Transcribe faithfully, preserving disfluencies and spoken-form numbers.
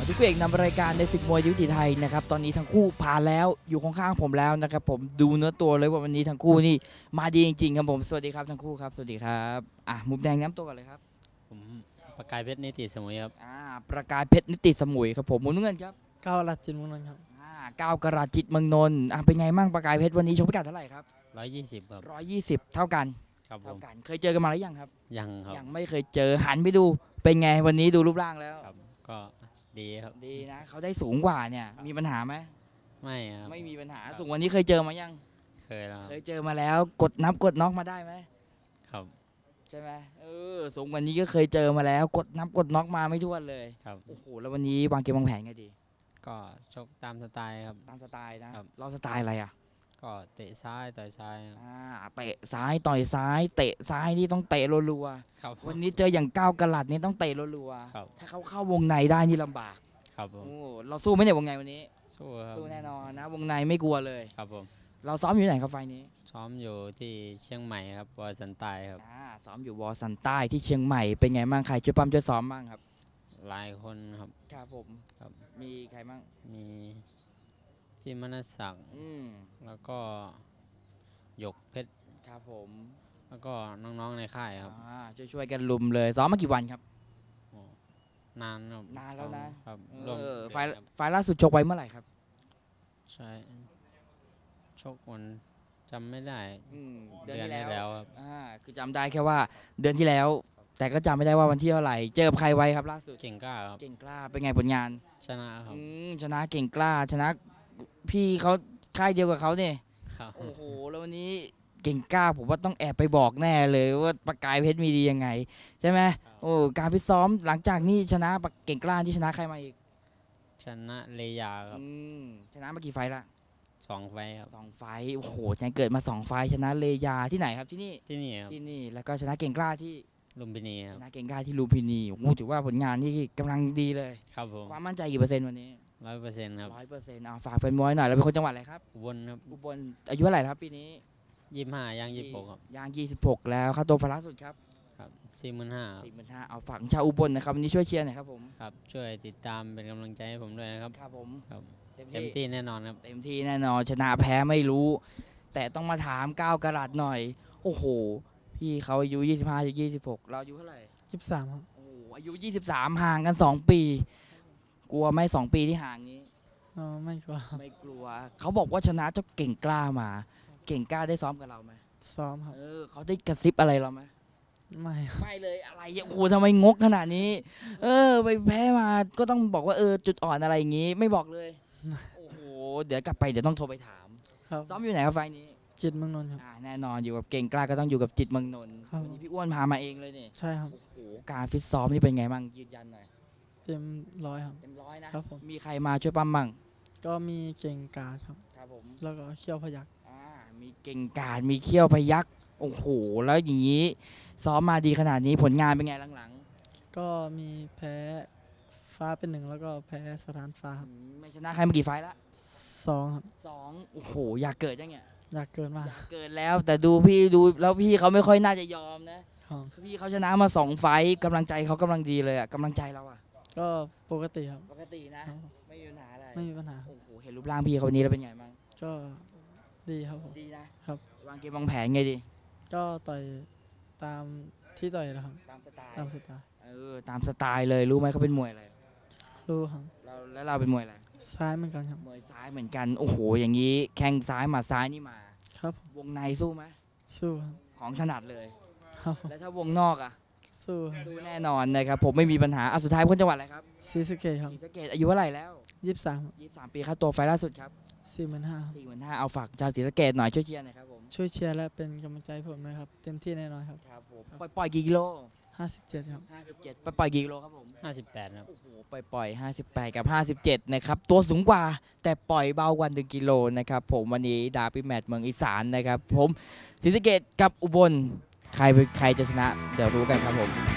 พี่กูเอกนำรายการในศึกมวยยุติไทยนะครับตอนนี้ทั้งคู่ผ่านแล้วอยู่ข้างๆผมแล้วนะครับผมดูเนื้อตัวเลยว่าวันนี้ทั้งคู่นี่มาดีจริงๆครับผมสวัสดีครับทั้งคู่ครับสวัสดีครับอ่ะมุมแดงน้ำตัวกันเลยครับผมประกายเพชรนิติสมุยครับอ่าประกายเพชรนิติสมุยครับผมมุมน้ำเงินครับก้าวรัดจินมุนนท์ครับอ่าก้าวกระจิตเมืองนนท์อ่ะเป็นไงมั่งประกายเพชรวันนี้ชกพิกัดเท่าไหร่ครับร้อยยี่สิบครับร้อยยี่สิบเท่ากันครับผเท่าม กันเคยเจอกันมาหรือยังครับยังครับยังไม่เคยเจอหันไปดูเป็นไงวันนี้ดูรูปร่างแล้วครับก็ดีครับดีนะเขาได้สูงกว่าเนี่ยมีปัญหาไหมไม่ครับไม่มีปัญหาสูงวันนี้เคยเจอมายังเคยแล้วเคยเจอมาแล้วกดนับกดน็อกมาได้ไหมครับใช่ไหมเออสูงวันนี้ก็เคยเจอมาแล้วกดนับกดน็อกมาไม่ทั่วเลยครับโอ้โหแล้ววันนี้วางเกมวางแผนไงดีก็ชกตามสไตล์ครับตามสไตล์นะครับเราสไตล์อะไรอ่ะก็เตะซ้ายต่อยซ้ายครับอ่าเตะซ้ายต่อยซ้ายเตะซ้ายนี่ต้องเตะรัวครับๆวันนี้เจออย่างก้าวกระหลัดนี่ต้องเตะรัวครับๆถ้าเขาเข้าวงในได้นี่ลำบากครับผมโอ้เราสู้ไหมเนี่ยวงในวันนี้สู้ครับสู้แน่นอนนะวงในไม่กลัวเลยครับผมเราซ้อมอยู่ไหนครับไฟนี้ซ้อมอยู่ที่เชียงใหม่ครับวอสันใต้ครับอ่าซ้อมอยู่วอสันใต้ที่เชียงใหม่เป็นไงบ้างใครช่วยปั๊มช่วยซ้อมบ้างครับหลายคนครับครับผมครับมีใครบ้างมีพี่มนัสศักดิ์อืมแล้วก็หยกเพชรครับผมแล้วก็น้องๆในค่ายครับอ่าช่วยๆกันลุมเลยซ้อมมากี่วันครับนานครับนานแล้วนะครับรวมเออไฟไฟล่าสุดชกไว้เมื่อไหร่ครับใช่ชกวันจำไม่ได้อืมเดือนที่แล้วครับอ่าคือจำได้แค่ว่าเดือนที่แล้ว แต่ก็จำไม่ได้ว่าวันที่เท่าไหร่เจอใครไว้ครับล่าสุดเก่งกล้าครับเก่งกล้าเป็นไงผลงานชนะครับอืมชนะเก่งกล้าชนะพี่เขาค่ายเดียวกับเขาเนี่ยครับโอ้โหแล้ววันนี้เก่งกล้าผมว่าต้องแอบไปบอกแน่เลยว่าประกายเพชรมีดียังไงใช่ไหมโอ้การฟิตซ้อมหลังจากนี้ชนะเก่งกล้าที่ชนะใครมาอีกชนะเลยาครับชนะมากี่ไฟละสองไฟครับสองไฟโอ้โหชนะเกิดมาสองไฟชนะเลยาที่ไหนครับที่นี่ที่นี่ครับที่นี่แล้วก็ชนะเก่งกล้าที่ลุมพินีครัชบนะเก่งกล้าที่ลูมพินีโอ้โหถือว่าผลงานนี่กำลังดีเลยครับผมความมั่นใจกี่เปอร์เซ็นต์วันนี้ร้อยเปอร์เซ็นต์ครับร้อยเปอร์เซ็นต์เอาฝากแฟนมวยหน่อยเราเป็นคนจังหวัดอะไรครับอุบลครับอุบลอายุเท่าไหร่ครับปีนี้ยี่สิบห้าย่างยี่สิบหกครับย่างยี่สิบหกแล้วค่าตัวฟาร่าสุดครับครับสี่หมื่นห้าสี่หมื่นห้าเอาฝากชาวอุบลนะครับวันนี้ช่วยเชียร์หน่อยครับผมครับช่วยติดตามเป็นกำลังใจให้ผมด้วยนะครับครับผมครับเต็มที่แน่นอนครับเต็มที่แน่นอนชนะแพ้ไม่รู้ แต่ต้องมาถามก้าวกระดาษหน่อยโอ้โหพี่เขาอายุยี่สิบห้ายี่สิบหกเราอายุเท่าไหร่ยี่สิบสามครับโอ้โหอายุยี่สิบสามห่างกันสองปีกลัวไหมสองปีที่ห่างนี้อ๋อไม่กลัวไม่กลัวเขาบอกว่าชนะเจ้าเก่งกล้ามาเก่งกล้าได้ซ้อมกับเราไหมซ้อมครับเออเขาได้กระซิบอะไรเราไหมไม่ไม่เลยอะไรโอ้โหทำไมงกขนาดนี้เออไปแพ้มาก็ต้องบอกว่าเออจุดอ่อนอะไรอย่างงี้ไม่บอกเลยโอ้โหเดี๋ยวกลับไปเดี๋ยวต้องโทรไปถามซ้อมอยู่ไหนครับไฟนี้จิตเมืองนนท์ครับแน่นอนอยู่กับเก่งกล้าก็ต้องอยู่กับจิตเมืองนนท์วันนี้พี่อ้วนพามาเองเลยนี่ใช่ครับโอ้โหการฟิตซ้อมนี่เป็นไงบ้างยืนยันหน่อยเต็มร้อยครับเต็มร้อยนะครับผมมีใครมาช่วยปั๊มบ้างก็มีเก่งกาครับครับผมแล้วก็เขี้ยวพยักอ่ามีเก่งกาดมีเขี้ยวพยักโอ้โหแล้วอย่างนี้ซ้อมมาดีขนาดนี้ผลงานเป็นไงหลังๆก็มีแพ้ฟ้าเป็นหนึ่งแล้วก็แพ้สถานฟ้าครับไม่ชนะใครมากี่ไฟละสองครับสองโอ้โหอยากเกิดยังไงอยากเกินมากอยากเกิดแล้วแต่ดูพี่ดูแล้วพี่เขาไม่ค่อยน่าจะยอมนะพี่เขาชนะมาสองไฟกำลังใจเขากำลังดีเลยอะกำลังใจเราอะก็ปกติครับปกตินะไม่มีปัญหาอะไรไม่มีปัญหาโอ้โหเห็นรูปร่างพี่เขาวันนี้แล้วเป็นไงบ้างก็ดีครับผมดีนะครับวางเกมวางแผนไงดีก็ต่อยตามที่ต่อยนะครับตามสไตล์ตามสไตล์เออตามสไตล์เลยรู้ไหมเขาเป็นมวยอะไรรู้ครับเราแล้วเราเป็นมวยอะไรซ้ายเหมือนกันครับมวยซ้ายเหมือนกันโอ้โหอย่างนี้แข้งซ้ายหมัดซ้ายนี่มาครับวงในสู้ไหมสู้ครับของถนัดเลยครับแล้วถ้าวงนอกอะสู้สู้แน่นอนนะครับผมไม่มีปัญหาอ่ะสุดท้ายคนจังหวัดอะไรครับศรีสะเกษครับศรีสะเกษอายุเท่าไหร่แล้วยี่สิบสามยี่สิบสามปีค่าตัวไฟล่าสุดครับสี่หมื่นห้าสี่หมื่นห้าเอาฝากชาวศรีสะเกษหน่อยช่วยเชียร์หน่อยครับผมช่วยเชียร์และเป็นกำลังใจผมนะครับเต็มที่แน่นอนครับครับผมปล่อยปล่อยกี่กิโลห้าสิบเจ็ดครับห้าสิบเจ็ดปล่อยกี่กิโลครับผมห้าสิบแปดครับโอ้โหปล่อยปล่อยห้าสิบแปดกับห้าสิบเจ็ดนะครับตัวสูงกว่าแต่ปล่อยเบากว่าหนึ่งกิโลนะครับผมวันนี้ดาร์บี้แมตช์เมืองอีสานนะครับผมศรีสะเกษกับอุบลใครใครจะชนะเดี๋ยวรู้กันครับผม